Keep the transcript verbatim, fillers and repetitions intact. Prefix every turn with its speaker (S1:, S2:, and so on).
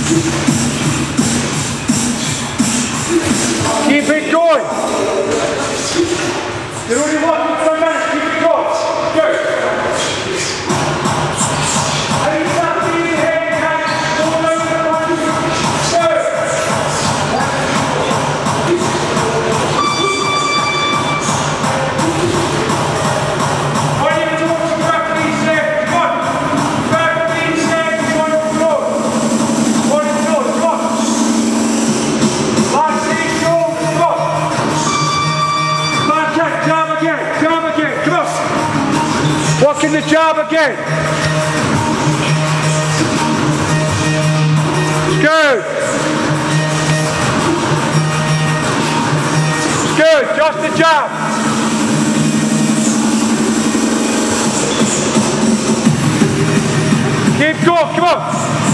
S1: Keep it going. You're only walking for a minute. Keep it going. Go. Working the jab again. Good. Good, just the jab. Keep going, come on.